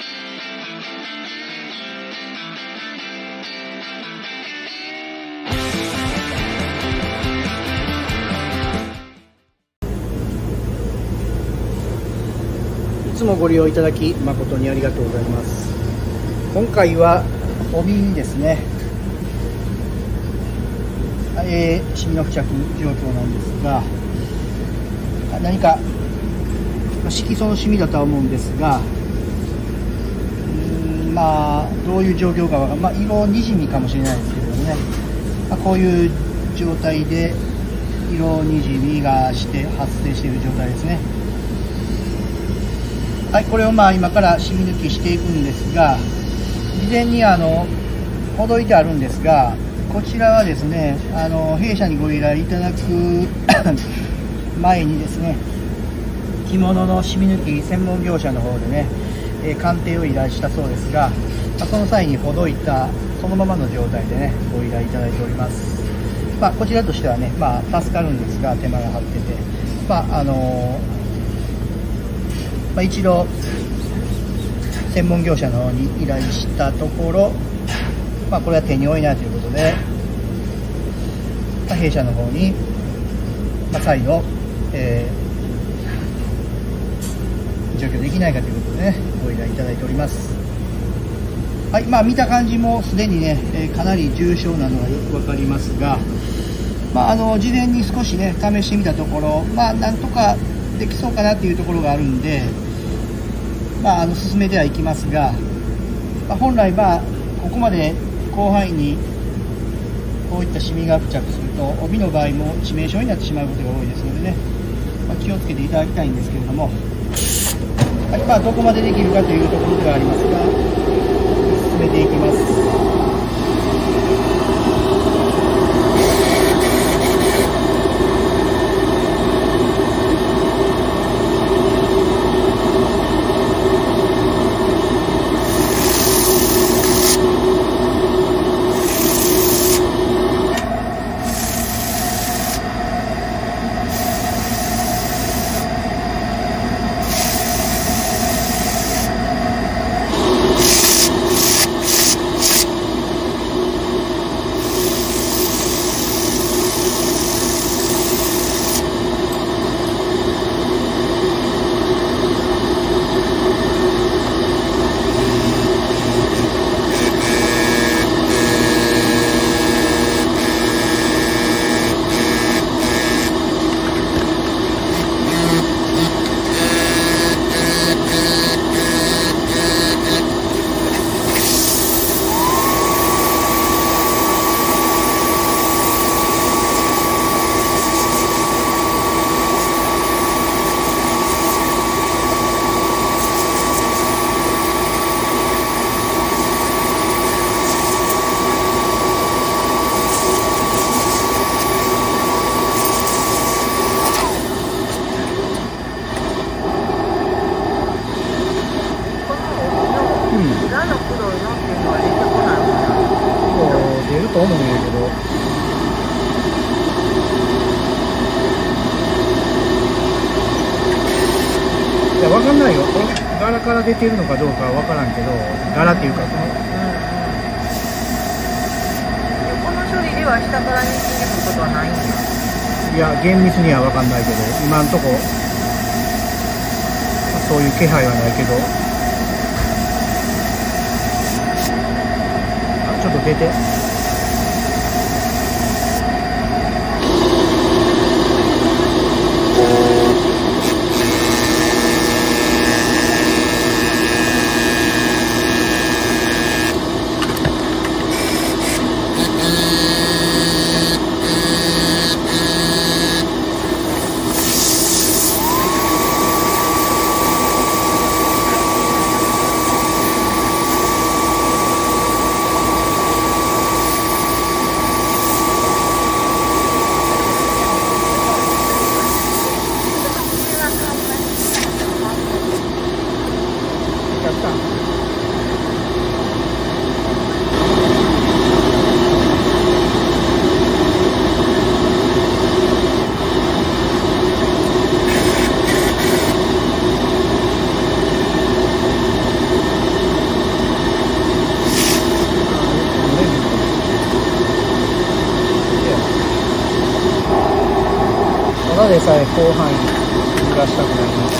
いつもご利用いただき誠にありがとうございます。今回は帯ですね、シミの付着状況なんですが、何か色素のシミだとは思うんですが、どういう状況かは、色にじみかもしれないですけれどもね、こういう状態で色にじみがして発生している状態ですね。はい、これを今からシミ抜きしていくんですが、事前にほどいてあるんですが、こちらはですね、弊社にご依頼いただく前にですね、着物のシミ抜き専門業者の方でね、鑑定を依頼したそうですが、その際にほどいたそのままの状態でね、ご依頼いただいております。こちらとしてはね、助かるんですが、手間が張ってて、一度専門業者の方に依頼したところ、これは手に負えないということで、弊社の方に、再度、除去できないかということでね、ご依頼いただいております。はい、見た感じもすでにね、かなり重症なのがよくわかりますが、事前に少しね、試してみたところ、なんとかできそうかなっていうところがあるんで、進めてはいきますが、本来ここまで広範囲にこういったシミが付着すると、帯の場合も致命傷になってしまうことが多いですのでね、気をつけていただきたいんですけれども、はい、どこまでできるかというところではありますが、進めていきます。出ると思うんやけど、いや、わかんないよ。これ柄から出てるのかどうかはわからんけど、柄っていうかこのこの処理では下からにじんでくることはないんや。 いや、厳密にはわかんないけど、今んとこそういう気配はないけど、ちょっと出て。 さえ広範囲揺らしたくなります。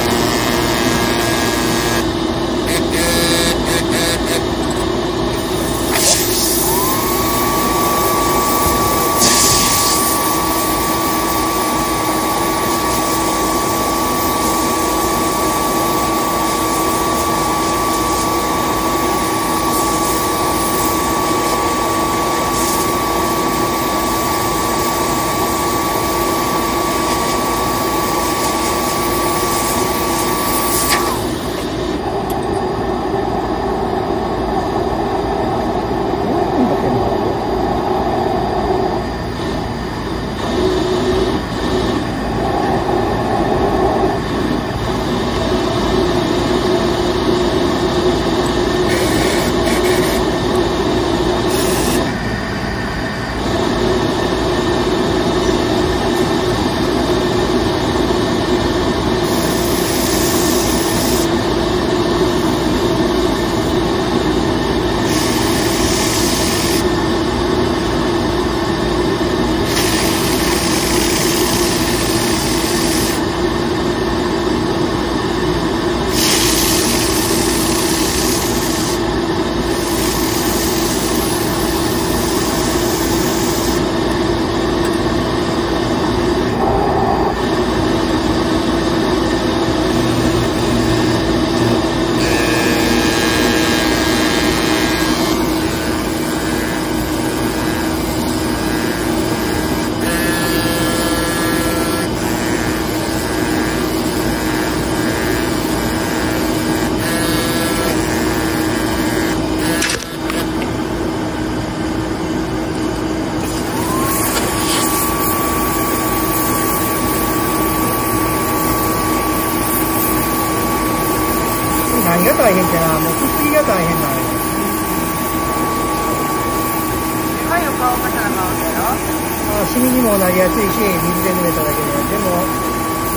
何が大変ってな、もうすすぎが大変なのよ。 はい、お顔かしら顔だよ。 シミにもなりやすいし、水で濡れただけで。でも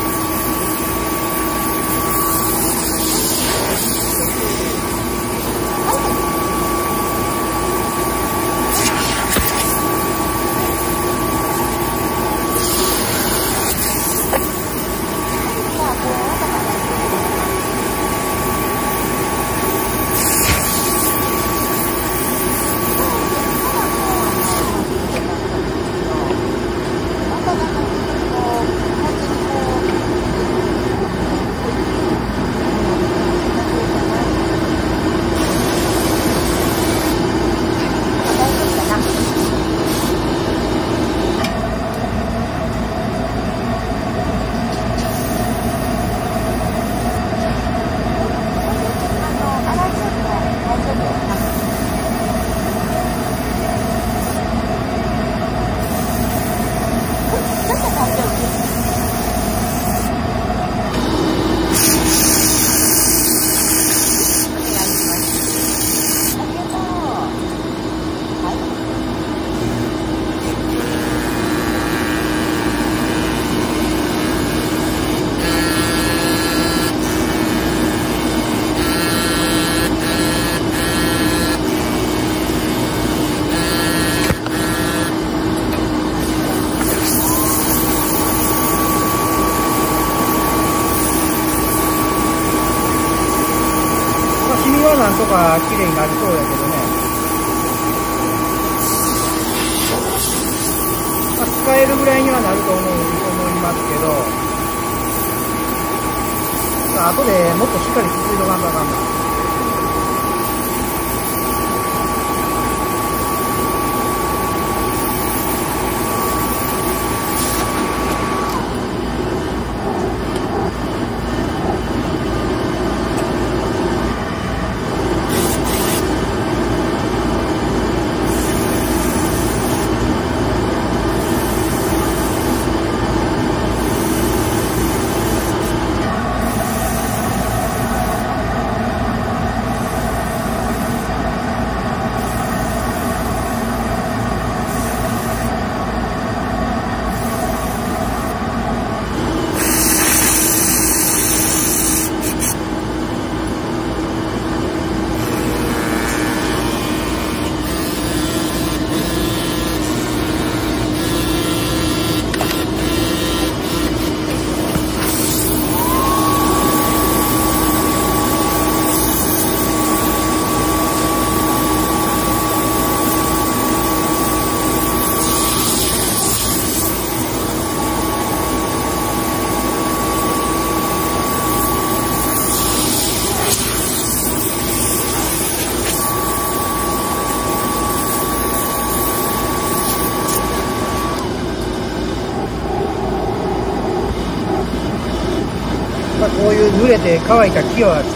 なんとか綺麗になりそうやけどね。使えるぐらいにはなると思いますけど、後でもっとしっかりすすいとかんとあかんな。 して乾いた木は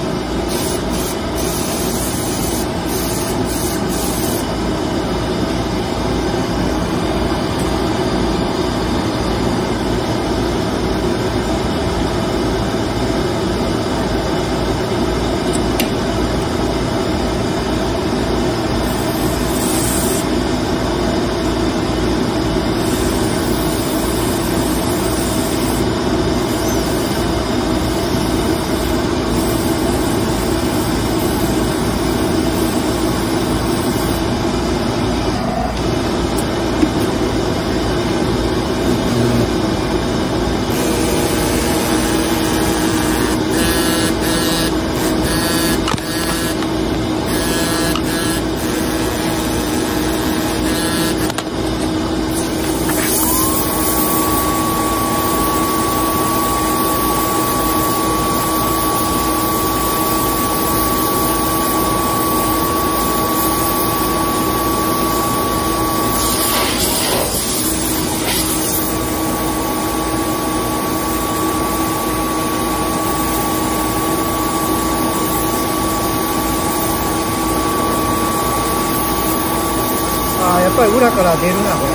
やっぱり裏から出るな、これ。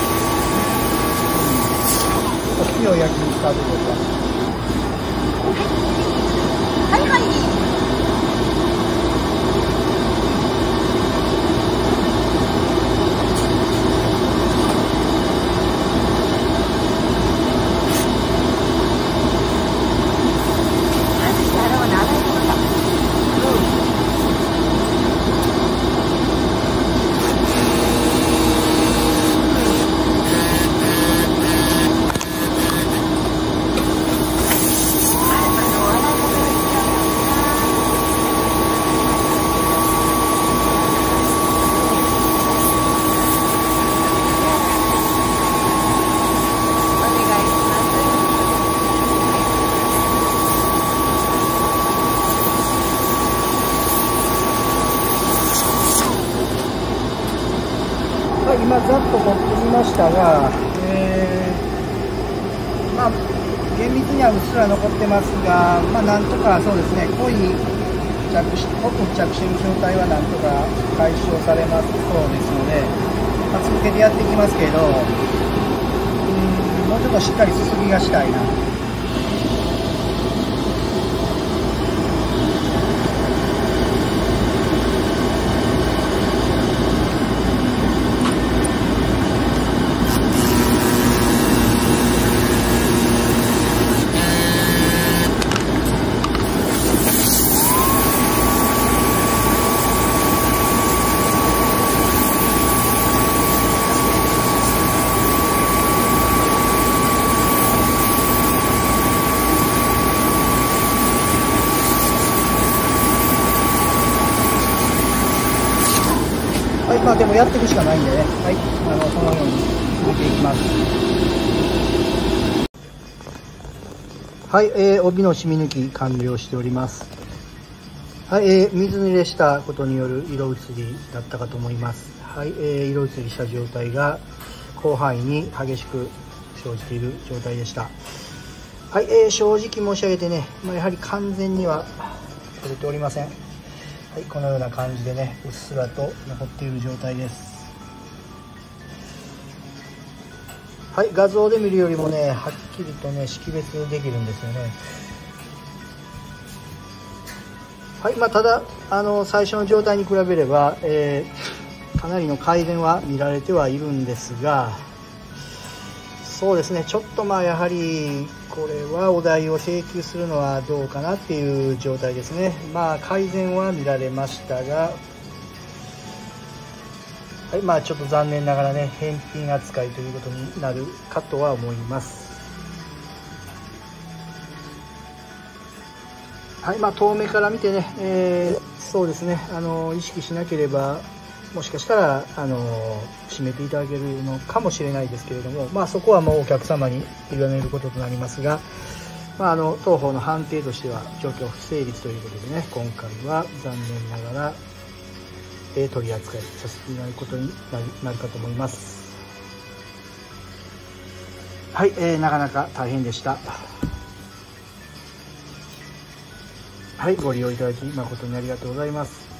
火を焼きにしたところか。 はいはい。 今ざっと持ってみましたが、まあ厳密にはうっすら残ってますが、まあなんとかそうですね、濃く付着している状態はなんとか解消されますそうですので、まあ、続けてやっていきますけど、もうちょっとしっかりすすぎがしたいな。はい、まあでもやっていくしかないんでね、はい、そのように続けていきます。はい、帯の染み抜き完了しております。はい、水濡れしたことによる色移りだったかと思います。はい、色移りした状態が広範囲に激しく生じている状態でした。はい、正直申し上げてね、やはり完全には取れておりません。はい、このような感じでね、うっすらと残っている状態です。はい、画像で見るよりもね、はっきりとね、識別できるんですよね。はい、ただ最初の状態に比べれば、かなりの改善は見られてはいるんですが、そうですね、ちょっとやはりこれはお題を請求するのはどうかなっていう状態ですね。改善は見られましたが、はい、ちょっと残念ながらね、返品扱いということになるかとは思います。はい、遠目から見てね、そうですね、意識しなければもしかしたら締めていただけるのかもしれないですけれども、そこはもうお客様に委ねることとなりますが、当方の判定としては状況不成立ということでね、今回は残念ながら、取り扱いさせていただくことになるかと思います。はい、なかなか大変でした。 はい、ご利用いただき誠にありがとうございます。